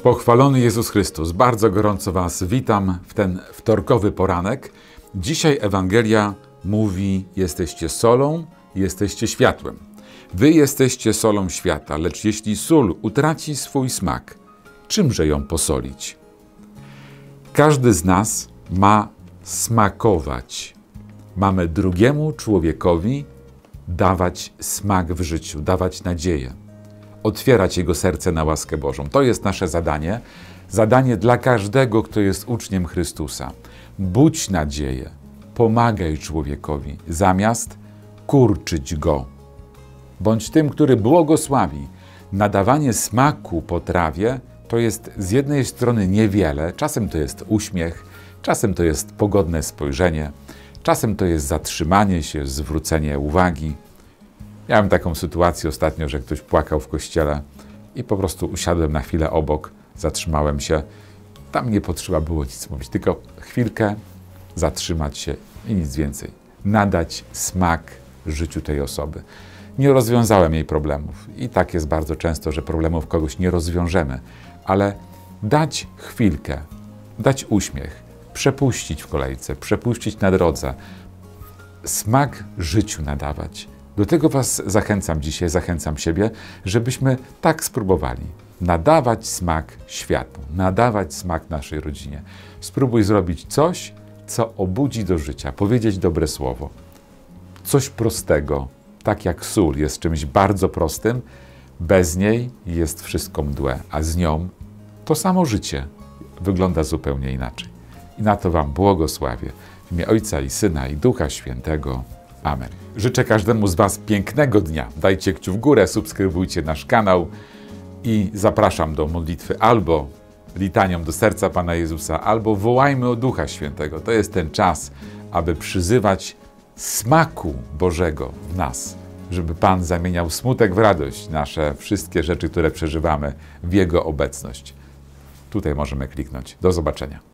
Pochwalony Jezus Chrystus. Bardzo gorąco Was witam w ten wtorkowy poranek. Dzisiaj Ewangelia mówi: jesteście solą, jesteście światłem. Wy jesteście solą świata, lecz jeśli sól utraci swój smak, czymże ją posolić? Każdy z nas ma smakować. Mamy drugiemu człowiekowi dawać smak w życiu, dawać nadzieję, otwierać jego serce na łaskę Bożą. To jest nasze zadanie. Zadanie dla każdego, kto jest uczniem Chrystusa. Budź nadzieję, pomagaj człowiekowi, zamiast kurczyć go. Bądź tym, który błogosławi. Nadawanie smaku potrawie to jest z jednej strony niewiele, czasem to jest uśmiech, czasem to jest pogodne spojrzenie, czasem to jest zatrzymanie się, zwrócenie uwagi. Miałem taką sytuację ostatnio, że ktoś płakał w kościele i po prostu usiadłem na chwilę obok, zatrzymałem się. Tam nie potrzeba było nic mówić, tylko chwilkę zatrzymać się i nic więcej. Nadać smak życiu tej osoby. Nie rozwiązałem jej problemów i tak jest bardzo często, że problemów kogoś nie rozwiążemy, ale dać chwilkę, dać uśmiech, przepuścić w kolejce, przepuścić na drodze, smak życiu nadawać. Do tego Was zachęcam dzisiaj, zachęcam siebie, żebyśmy tak spróbowali. Nadawać smak światu, nadawać smak naszej rodzinie. Spróbuj zrobić coś, co obudzi do życia, powiedzieć dobre słowo. Coś prostego, tak jak sól jest czymś bardzo prostym, bez niej jest wszystko mdłe, a z nią to samo życie wygląda zupełnie inaczej. I na to Wam błogosławię. W imię Ojca i Syna i Ducha Świętego. Amen. Życzę każdemu z Was pięknego dnia. Dajcie kciuk w górę, subskrybujcie nasz kanał i zapraszam do modlitwy albo litanią do serca Pana Jezusa, albo wołajmy o Ducha Świętego. To jest ten czas, aby przyzywać smaku Bożego w nas, żeby Pan zamieniał smutek w radość, nasze wszystkie rzeczy, które przeżywamy, w Jego obecność. Tutaj możemy kliknąć. Do zobaczenia.